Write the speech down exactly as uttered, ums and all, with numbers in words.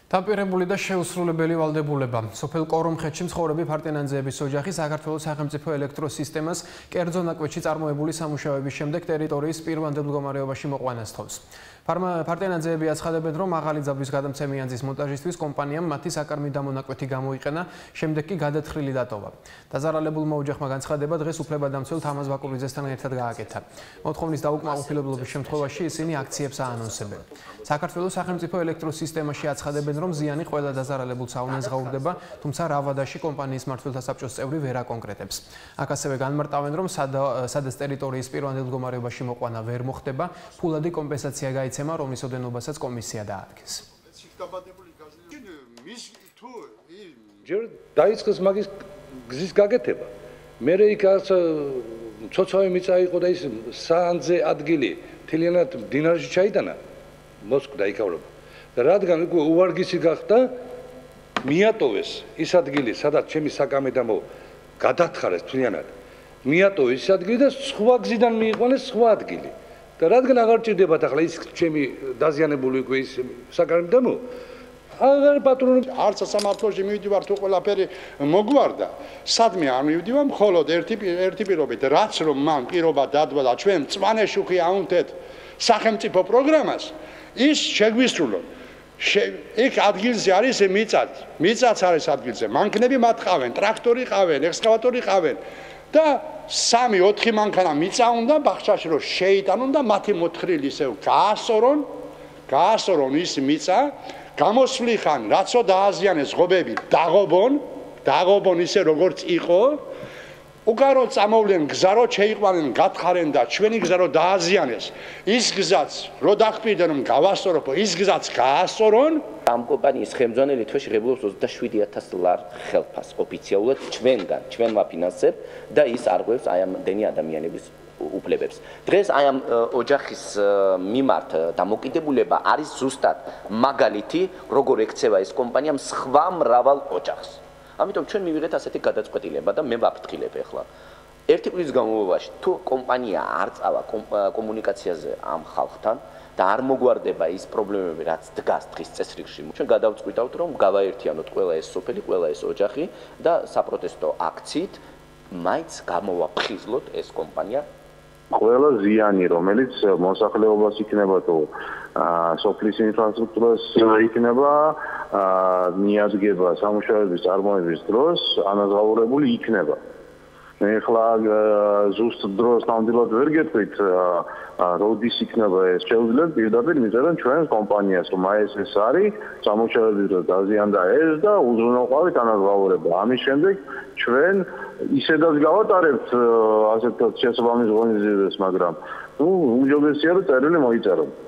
დამპირებული და შეუსრულებელი ვალდებულება. სოფელ კორომხეთში მცხოვრები ფარტენანძეების ოჯახი საქართველოს სახელმწიფო ელექტროსისტემას კერძო ნაკვეთში წარმოებული სამუშაოების შემდეგ ტერიტორიის პირვანდელ მდგომარეობაში მოყვანას თხოვს. ფარტენანძეები აცხადებენ, რომ მაღალი ძაბვის გადამცემი ანძის მონტაჟისთვის კომპანიამ მათი საკარმიდამო ნაკვეთი გამოიყენა, შემდეგ კი გადათხრილი დატოვა. დაზარალებულმა ოჯახმა განცხადება დღეს უფლებადამცველ თამაზ ბაკურიძესთან ერთად გააკეთა. მოთხოვნის დაუკმაყოფილებლობის შემთხვევაში ისინი აქციებს აანონსებენ. საქართველოს სახელმწიფო ელექტროსისტემაში აცხადებენ, რომ ზიანი ყველა დაზარალებულს აუნაზღაურდება, თუმცა რა ვადაში კომპანიის მმართველთა საბჭოს წევრი ვერ აკონკრეტებს. აქ ასევე განმარტავენ, რომ სადაც ტერიტორიის პირვანდელ მდგომარეობაში მოყვანა ვერ მოხდება, ფულადი კომპენსაცია გაიცემა, რომლის ოდენობასაც კომისია დაადგეს. ჯერ დაიწყეს მაგის გზის გაკეთება. მერე იქ ცოცხალი მიწა იყო და ის საანძე ადგილი მთლიანად მდინარეში ჩაიტანა, მოსკვდა იქავრობა. რადგან უკვე უვარგისი გახდა, მიატოვეს ის ადგილი, სადაც ჩემი საკამედამო გადათხარეს მთლიანად. მიატოვეს ის ადგილი და სხვა გზიდან მიიყვანეს სხვა ადგილი. და რადგან აღარ ჭირდებათ ახლა ის ჩემი დაზიანებული უკვე ის საკამედამო, აღარ პატრონი არც სამართლოში მივიდივარ თუ ყველაფერი მოგვარდა. სადმე არ მივიდივარ, მხოლოდ ერთი ერთი პირობით, რაც რომ მან პირობა დადვა და ჩვენ მწვანე შუქი აუნთეთ სახელმწიფო პროგრამას, ის შეგვისრულონ. იქ ადგილზე არის მიწაც, მიწაც არის ადგილზე, მანქანები მათ ყავენ, ტრაქტორი ყავენ, ექსკავატორი ყავენ და სამი ოთხი მანქანა მიწა უნდა ბახჩაში რომ შეიტანონ და მათი მოთხრილი ისევ გაასწორონ, გაასწორონ ის მიწა, გამოსვლიხან, რაცო დააზიანეს ღობები, დაღობონ, დაღობონ ისე როგორც იყო. უკარო წამოვლენ გზა რო შეიყვანენ, გათხარენ და ჩვენი გზა რო დააზიანეს, ის გზაც რო დახპირდნენ რომ გავასწორებო, ის გზაც გაასწორონ. ამ კომპანიის ხელმძღვანელი თვეში ღებულობს ოცდაშვიდი ათას ლარ ხელფას ოფიციალურად ჩვენგან, ჩვენ ვაფინანსებთ და ის არღვევს აი ამდენი ადამიანების უფლებებს. დღეს აი ამ ოჯახის მიმართ დამოკიდებულება არის ზუსტად მაგალითი, როგორ ექცევა ეს კომპანია სხვა მრავალ ოჯახს. ამიტომ ჩვენ მივიღეთ ასეთი გადაწყვეტილება და მე ვაფრთხილებ ახლა. ერთი წლის განმავლობაში თუ კომპანია არ წავა კომუნიკაციაზე ამ ხალხთან და არ მოგვარდება ის პრობლემები, რაც დგას დღის წესრიგში, ჩვენ გადავწყვიტავთ, რომ გავაერთიანოთ ყველა ეს სოფელი, ყველა ეს ოჯახი და საპროტესტო აქციით მაინც გამოვაფხიზლოთ ეს კომპანია. ყველა ზიანი, რომელიც მოსახლეობას იქნება თუ სოფლის ინფრასტრუქტურას იქნება, მიადგება სამუშაოების წარმოების დროს, ანაზღაურებული იქნება. ეხლა ზუსტ დროს ნამდვილად ვერ გეტყვით, როდის იქნება ეს. შეუძლიათ პირდაპირ მიწევენ ჩვენს კომპანიას, რომ აი ეს ეს არის, სამუშაოების დროს დაზიანდა ეს და უზრუნველყოფით ანაზღაურება. ამის შემდეგ ჩვენ ისედაც გავატარებთ ასეთ შესაბამის ღონისძიებებს, მაგრამ ნუ უმჯობესია რომ წერილი მოიწერო.